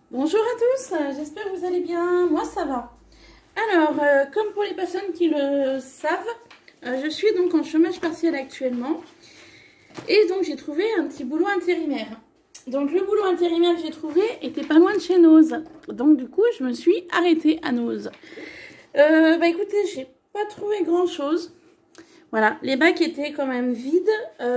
Bonjour à tous, j'espère que vous allez bien, moi ça va. Alors, comme pour les personnes qui le savent, je suis donc en chômage partiel actuellement. Et donc j'ai trouvé un petit boulot intérimaire. Donc le boulot intérimaire que j'ai trouvé était pas loin de chez Noz. Donc du coup je me suis arrêtée à Noz. Écoutez, j'ai pas trouvé grand chose. Voilà, les bacs étaient quand même vides.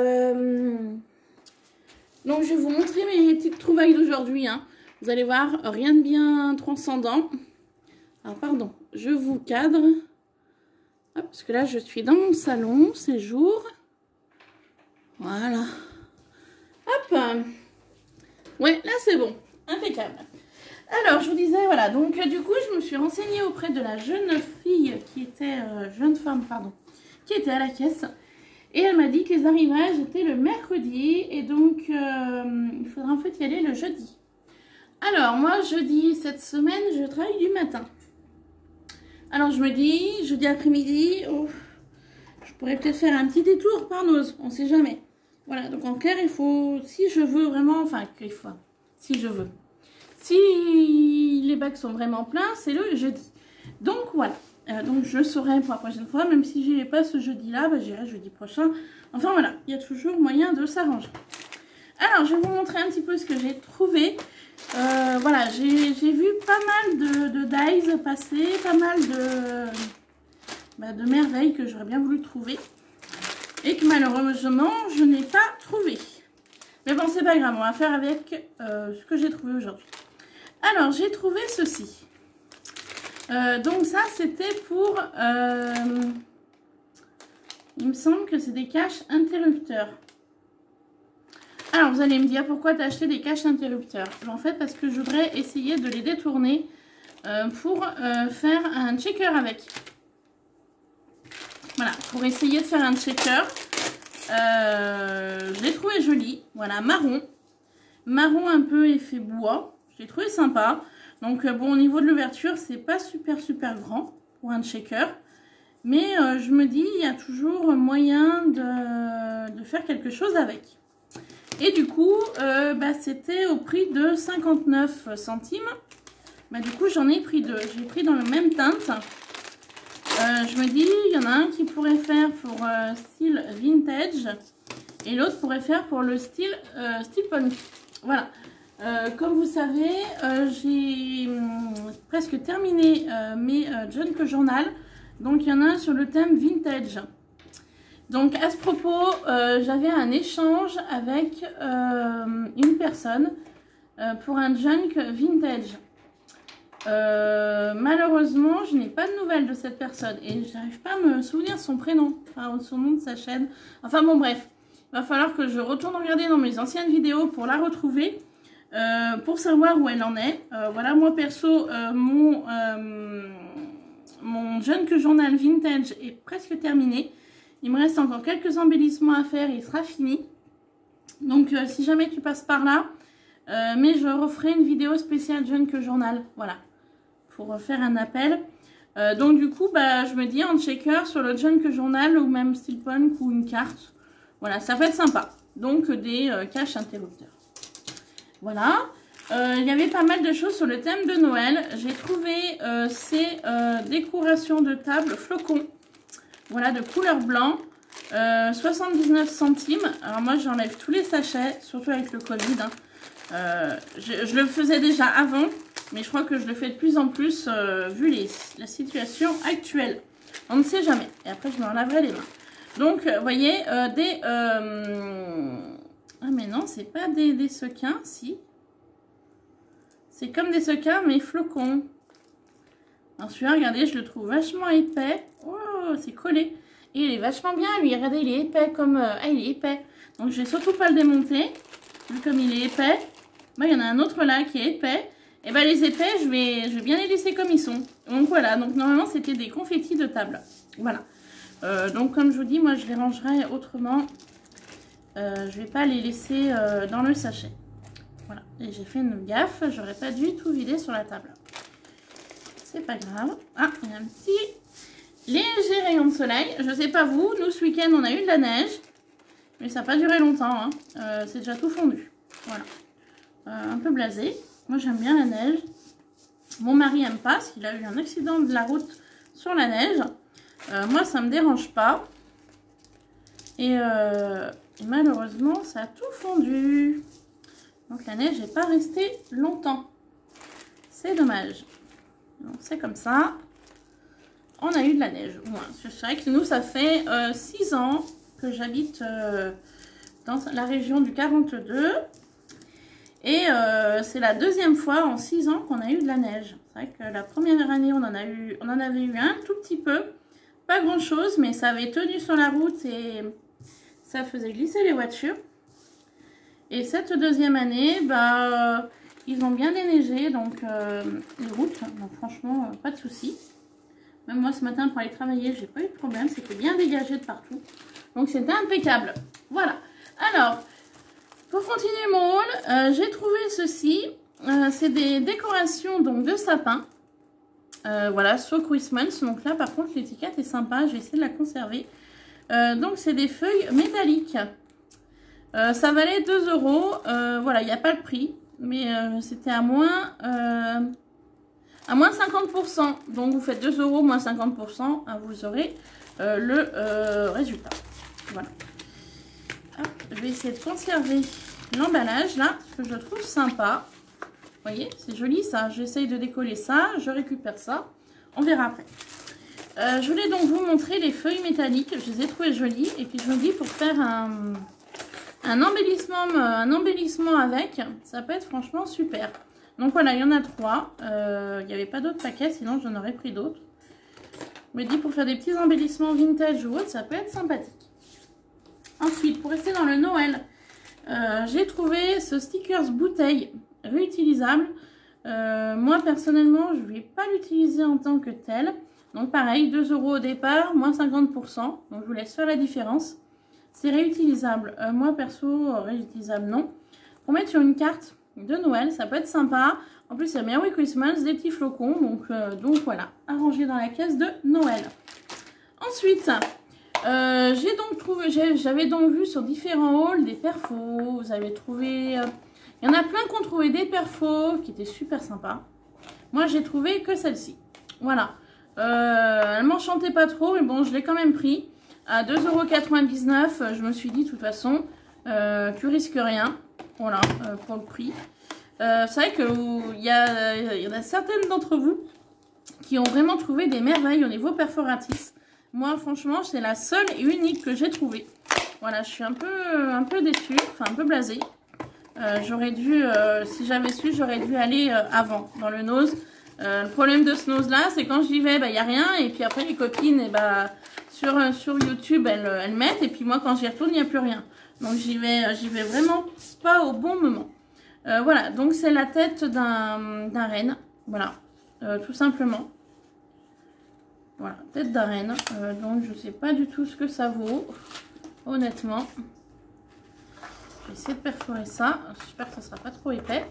Donc je vais vous montrer mes petites trouvailles d'aujourd'hui, hein. Vous allez voir, rien de bien transcendant. Alors pardon, je vous cadre. Hop, parce que là je suis dans mon salon, c'est jour. Voilà. Hop. Ouais, là c'est bon, impeccable. Alors je vous disais, voilà, donc du coup je me suis renseignée auprès de la jeune fille qui était, jeune femme, pardon, qui était à la caisse. Et elle m'a dit que les arrivages étaient le mercredi et donc il faudra en fait y aller le jeudi. Alors moi jeudi cette semaine je travaille du matin. Alors je me dis jeudi après-midi, oh, je pourrais peut-être faire un petit détour par Noz, on sait jamais. Voilà, donc en clair il faut, si je veux vraiment, enfin qu'il faut, si je veux. Si les bacs sont vraiment pleins, c'est le jeudi. Donc voilà. Donc je saurai pour la prochaine fois, même si je n'irai pas ce jeudi-là, j'irai jeudi prochain. Enfin voilà, il y a toujours moyen de s'arranger. Alors je vais vous montrer un petit peu ce que j'ai trouvé. Voilà, j'ai vu pas mal de dies passer, pas mal de merveilles que j'aurais bien voulu trouver. Et que malheureusement je n'ai pas trouvé. Mais bon, c'est pas grave, on va faire avec ce que j'ai trouvé aujourd'hui. Alors j'ai trouvé ceci. Donc ça c'était pour, il me semble que c'est des caches interrupteurs. Alors vous allez me dire pourquoi tu as acheté des caches interrupteurs. En fait parce que je voudrais essayer de les détourner pour faire un checker avec. Voilà, pour essayer de faire un checker. Je l'ai trouvé joli, voilà, marron. Marron un peu effet bois, je l'ai trouvé sympa. Donc bon, au niveau de l'ouverture, c'est pas super grand pour un checker. Mais je me dis, il y a toujours moyen de faire quelque chose avec. Et du coup, c'était au prix de 59 centimes. Du coup, j'en ai pris deux. J'ai pris dans le même teinte. Je me dis, il y en a un qui pourrait faire pour style vintage. Et l'autre pourrait faire pour le style steampunk. Voilà. Comme vous savez, j'ai presque terminé mes junk journal. Donc, il y en a un sur le thème vintage. Donc, à ce propos, j'avais un échange avec une personne pour un junk vintage. Malheureusement, je n'ai pas de nouvelles de cette personne et je n'arrive pas à me souvenir de son prénom, enfin son nom de sa chaîne. Enfin bon, bref, il va falloir que je retourne regarder dans mes anciennes vidéos pour la retrouver, pour savoir où elle en est. Voilà, moi perso, mon junk journal vintage est presque terminé. Il me reste encore quelques embellissements à faire et il sera fini. Donc, si jamais tu passes par là, mais je referai une vidéo spéciale junk journal, voilà, pour faire un appel. Donc du coup, je me dis en checker sur le junk journal ou même steampunk ou une carte. Voilà, ça peut être sympa. Donc des caches interrupteurs. Voilà. Il y avait pas mal de choses sur le thème de Noël. J'ai trouvé ces décorations de table flocons. Voilà, de couleur blanc. 79 centimes. Alors moi, j'enlève tous les sachets, surtout avec le Covid, hein. Je le faisais déjà avant, mais je crois que je le fais de plus en plus vu la situation actuelle. On ne sait jamais. Et après, je me laverai les mains. Donc, vous voyez, ah mais non, c'est pas des sequins, si. C'est comme des sequins, mais flocons. Alors celui-là, regardez, je le trouve vachement épais. Oh, c'est collé. Et il est vachement bien, lui. Regardez, il est épais comme... ah, il est épais. Donc, je vais surtout pas le démonter. Vu comme il est épais. Il y en a un autre là qui est épais. Et les épais, je vais bien les laisser comme ils sont. Donc voilà, donc normalement c'était des confettis de table. Voilà. Donc comme je vous dis, moi je les rangerai autrement. Je vais pas les laisser dans le sachet. Voilà. Et j'ai fait une gaffe, j'aurais pas dû tout vider sur la table. C'est pas grave. Ah, il y a un petit léger rayon de soleil. Je sais pas vous, nous ce week-end on a eu de la neige. Mais ça n'a pas duré longtemps, hein. C'est déjà tout fondu. Voilà. Un peu blasé. Moi, j'aime bien la neige. Mon mari aime pas, parce qu'il a eu un accident de la route sur la neige. Moi, ça me dérange pas. Et malheureusement, ça a tout fondu. Donc, la neige n'est pas restée longtemps. C'est dommage. C'est comme ça. On a eu de la neige. Ouais, c'est vrai que nous, ça fait 6 ans que j'habite dans la région du 42. Et c'est la deuxième fois en 6 ans qu'on a eu de la neige. C'est vrai que la première année, on en avait eu un tout petit peu. Pas grand chose, mais ça avait tenu sur la route et ça faisait glisser les voitures. Et cette deuxième année, bah, ils ont bien déneigé donc les routes. Donc franchement, pas de souci. Même moi ce matin pour aller travailler, j'ai pas eu de problème. C'était bien dégagé de partout. Donc c'était impeccable. Voilà. Alors, pour continuer mon haul, j'ai trouvé ceci. C'est des décorations donc de sapin. Voilà, So Christmas. Donc là par contre l'étiquette est sympa. J'ai essayé de la conserver. Donc c'est des feuilles métalliques. Ça valait 2 €. Voilà, il n'y a pas le prix. Mais c'était à moins 50%. Donc vous faites 2 € moins 50%. Vous aurez le résultat. Voilà. Hop, je vais essayer de conserver l'emballage là. Parce que je le trouve sympa. Vous voyez, c'est joli ça. J'essaye de décoller ça. Je récupère ça. On verra après. Je voulais donc vous montrer les feuilles métalliques. Je les ai trouvées jolies. Et puis je me dis pour faire un embellissement avec, ça peut être franchement super. Donc voilà, il y en a 3. Il n'y avait pas d'autres paquets, sinon j'en aurais pris d'autres. Je me dis pour faire des petits embellissements vintage ou autre, ça peut être sympathique. Ensuite, pour rester dans le Noël, j'ai trouvé ce stickers bouteille réutilisable. Moi personnellement, je ne vais pas l'utiliser en tant que tel. Donc pareil, 2 € au départ, moins 50%. Donc je vous laisse faire la différence. C'est réutilisable. Moi perso, réutilisable non. Pour mettre sur une carte de Noël, ça peut être sympa. En plus, il y a Merry Christmas, des petits flocons. Donc voilà, arrangé dans la caisse de Noël. Ensuite, j'avais donc vu sur différents hauls des perfos. Vous avez trouvé... il y en a plein qui ont trouvé des perfos qui étaient super sympas. Moi, j'ai trouvé que celle-ci. Voilà. Elle m'enchantait pas trop, mais bon, je l'ai quand même pris. À 2,99 €, je me suis dit, de toute façon, tu risques rien. Voilà, pour le prix. C'est vrai qu'il y en a certaines d'entre vous qui ont vraiment trouvé des merveilles au niveau perforatrice. Moi, franchement, c'est la seule et unique que j'ai trouvée. Voilà, je suis un peu déçue, enfin un peu blasée. J'aurais dû, si j'avais su, j'aurais dû aller avant, dans le nose. Le problème de ce nose là, c'est quand j'y vais, il n'y a rien. Et puis après, les copines, sur YouTube, elles mettent. Et puis moi, quand j'y retourne, il n'y a plus rien. Donc j'y vais vraiment pas au bon moment. Voilà, donc c'est la tête d'un renne. Voilà, tout simplement. Voilà, tête d'un renne. Donc je sais pas du tout ce que ça vaut, honnêtement. Je vais essayer de perforer ça. J'espère que ça sera pas trop épais.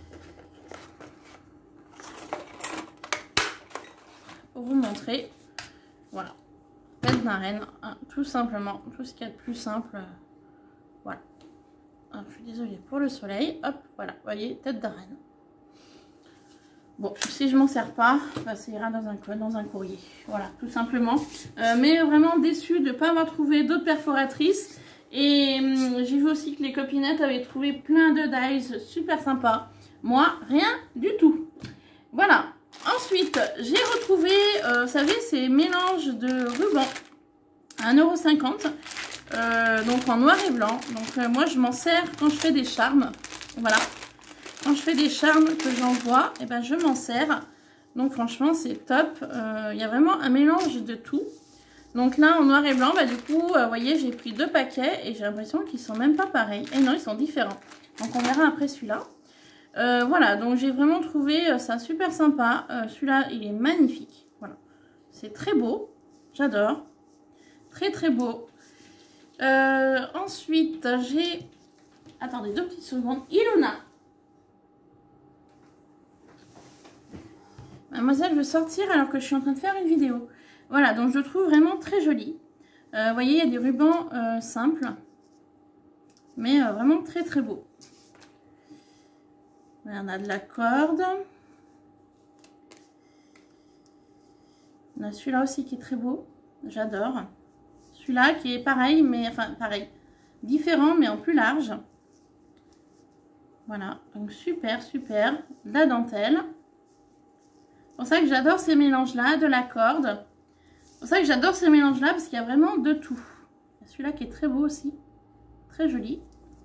Pour vous montrer. Voilà. Tête d'un renne. Hein, tout simplement. Tout ce qu'il y a de plus simple. Voilà. Ah, je suis désolée pour le soleil. Hop, voilà. Vous voyez, tête d'un renne. Bon, si je m'en sers pas, ça ira dans un courrier. Voilà, tout simplement. Mais vraiment déçue de ne pas avoir trouvé d'autres perforatrices. Et j'ai vu aussi que les copinettes avaient trouvé plein de dies super sympas. Moi, rien du tout. Voilà. Ensuite, j'ai retrouvé, vous savez, ces mélanges de rubans à 1,50 €. Donc en noir et blanc. Donc moi, je m'en sers quand je fais des charmes. Voilà. Quand je fais des charmes que j'envoie, et ben je m'en sers. Donc franchement, c'est top. Il y a vraiment un mélange de tout. Donc là, en noir et blanc, du coup, vous voyez, j'ai pris 2 paquets et j'ai l'impression qu'ils sont même pas pareils. Et non, ils sont différents. Donc on verra après celui-là. Voilà, donc j'ai vraiment trouvé ça super sympa. Celui-là, il est magnifique. Voilà, c'est très beau. J'adore. Très très beau. Ensuite, j'ai... Attendez 2 petites secondes. Ilona. Mademoiselle veut sortir alors que je suis en train de faire une vidéo. Voilà, donc je le trouve vraiment très joli. Vous voyez, il y a des rubans simples. Mais vraiment très très beau. On a de la corde. On a celui-là aussi qui est très beau. J'adore. Celui-là qui est pareil, mais enfin pareil. Différent, mais en plus large. Voilà. Donc super, super. De la dentelle. C'est pour ça que j'adore ces mélanges-là. De la corde. C'est pour ça que j'adore ces mélanges-là parce qu'il y a vraiment de tout. Il y a celui-là qui est très beau aussi. Très joli.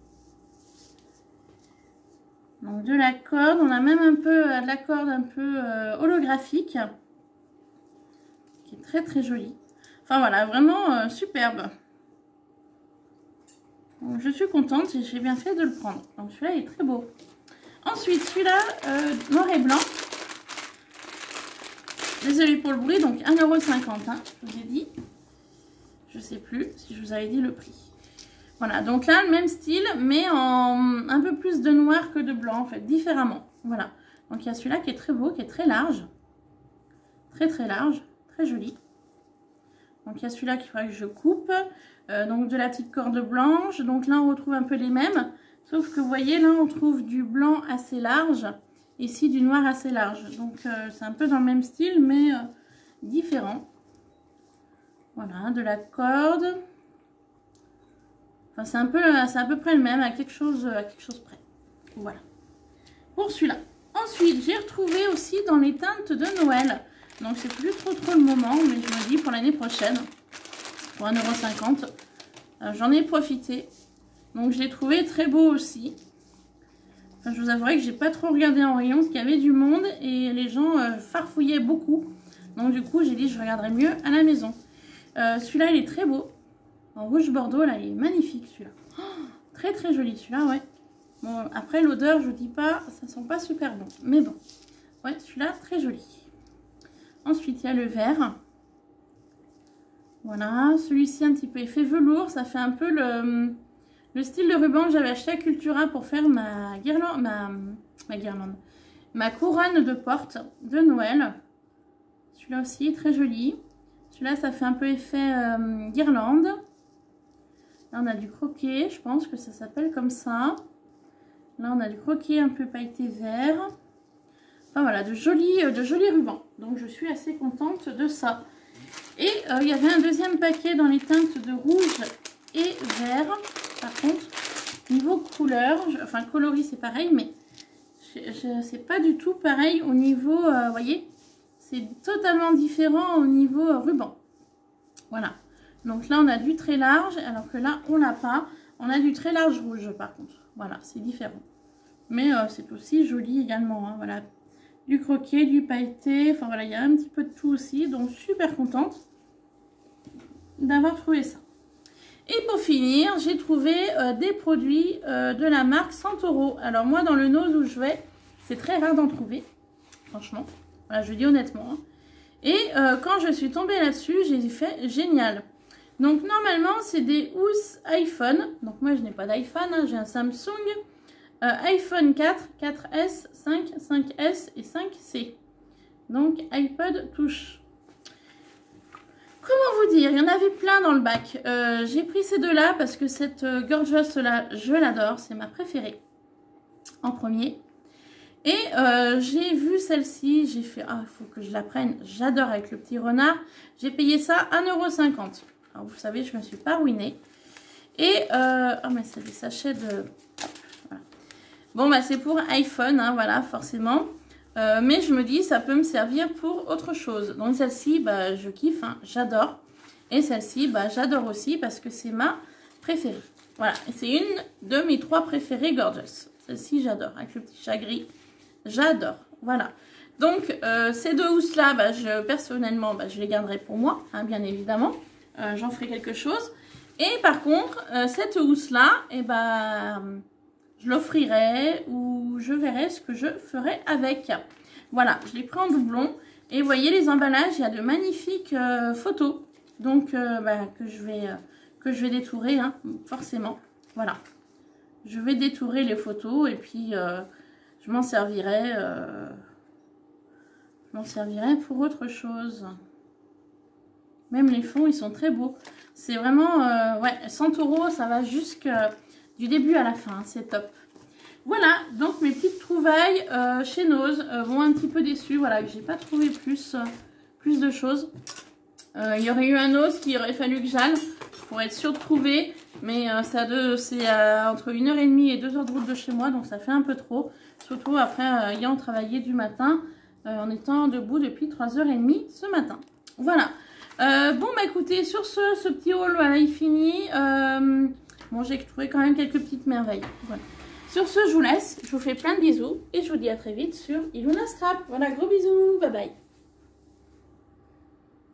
Donc de la corde. On a même un peu de la corde un peu holographique. Qui est très très jolie. Enfin voilà, vraiment superbe. Donc, je suis contente et j'ai bien fait de le prendre. Donc celui-là est très beau. Ensuite, celui-là, noir et blanc. Désolée pour le bruit, donc 1,50 €, hein, je vous ai dit. Je sais plus si je vous avais dit le prix. Voilà, donc là, le même style, mais en un peu plus de noir que de blanc, en fait, différemment. Voilà, donc il y a celui-là qui est très beau, qui est très large. Très très large, très joli. Donc il y a celui-là qu'il faudrait que je coupe. Donc de la petite corde blanche. Donc là, on retrouve un peu les mêmes. Sauf que vous voyez, là, on trouve du blanc assez large. Ici, du noir assez large. Donc c'est un peu dans le même style, mais différent. Voilà, de la corde. Enfin, c'est à peu près le même, à quelque chose près. Voilà. Pour celui-là. Ensuite, j'ai retrouvé aussi dans les teintes de Noël. Donc, c'est plus trop le moment, mais je me dis pour l'année prochaine, pour 1,50 €, j'en ai profité. Donc, je l'ai trouvé très beau aussi. Enfin, je vous avouerai que j'ai pas trop regardé en rayon, parce qu'il y avait du monde et les gens farfouillaient beaucoup. Donc, du coup, j'ai dit je regarderai mieux à la maison. Celui-là, il est très beau. En rouge bordeaux, là, il est magnifique, celui-là. Oh, très, très joli, celui-là, ouais. Bon, après, l'odeur, je vous dis pas, ça sent pas super bon. Mais bon, ouais, celui-là, très joli. Ensuite, il y a le vert. Voilà, celui-ci un petit peu effet velours. Ça fait un peu le style de ruban que j'avais acheté à Cultura pour faire ma guirlande, ma couronne de porte de Noël. Celui-là aussi, très joli. Celui-là, ça fait un peu effet guirlande. Là, on a du croquet, je pense que ça s'appelle comme ça. Là, on a du croquet un peu pailleté vert. Enfin, voilà, de jolis rubans. Donc, je suis assez contente de ça. Et il y avait un deuxième paquet dans les teintes de rouge et vert. Par contre, niveau couleur, enfin, coloris, c'est pareil, mais c'est pas du tout pareil au niveau, vous voyez, c'est totalement différent au niveau ruban. Voilà. Donc là, on a du très large, alors que là, on l'a pas. On a du très large rouge, par contre. Voilà, c'est différent. Mais c'est aussi joli également. Hein, voilà. Du croquet, du pailleté. Enfin, voilà, il y a un petit peu de tout aussi. Donc, super contente d'avoir trouvé ça. Et pour finir, j'ai trouvé des produits de la marque Santoro. Alors, moi, dans le nose où je vais, c'est très rare d'en trouver. Franchement. Voilà, je le dis honnêtement. Hein. Et quand je suis tombée là-dessus, j'ai fait génial. Donc normalement c'est des housses iPhone. Donc moi je n'ai pas d'iPhone, hein, j'ai un Samsung. iPhone 4, 4S, 5, 5S et 5C. Donc iPod touche. Comment vous dire, il y en avait plein dans le bac. J'ai pris ces deux-là parce que cette Gorgeous là, je l'adore. C'est ma préférée en premier. Et j'ai vu celle-ci, j'ai fait, ah, il faut que je la prenne, j'adore avec le petit renard. J'ai payé ça 1,50 €. Alors vous savez, je ne me suis pas ruinée. Et, oh mais c'est des sachets de... Voilà. Bon, bah c'est pour iPhone, hein, voilà, forcément. Mais je me dis, ça peut me servir pour autre chose. Donc celle-ci, bah, je kiffe, hein, j'adore. Et celle-ci, bah, j'adore aussi parce que c'est ma préférée. Voilà, c'est une de mes 3 préférées Gorgeous. Celle-ci, j'adore, avec le petit chat gris. J'adore, voilà. Donc, ces deux housses là, bah, personnellement, bah, je les garderai pour moi, hein, bien évidemment. J'en ferai quelque chose. Et par contre, cette housse là, et bah, je l'offrirai ou je verrai ce que je ferai avec. Voilà, je l'ai pris en doublon. Et vous voyez les emballages, il y a de magnifiques photos. Donc, bah, que je vais détourer, hein, forcément. Voilà. Je vais détourer les photos et puis je m'en servirai. Pour autre chose. Même les fonds, ils sont très beaux. C'est vraiment, ouais, 100 €, ça va jusque du début à la fin. C'est top. Voilà, donc mes petites trouvailles chez Nose vont un petit peu déçues. Voilà, j'ai pas trouvé plus de choses. Il y aurait eu un os qu'il aurait fallu que j'aille pour être sûre de trouver. Mais c'est entre 1h30 et 2h de route de chez moi, donc ça fait un peu trop. Surtout après ayant travaillé du matin, en étant debout depuis 3h30 ce matin. Voilà. Bon, bah écoutez, sur ce petit haul, voilà, il finit. Bon, j'ai trouvé quand même quelques petites merveilles. Voilà. Sur ce, je vous laisse. Je vous fais plein de bisous et je vous dis à très vite sur Ilona Scrap. Voilà, gros bisous. Bye bye.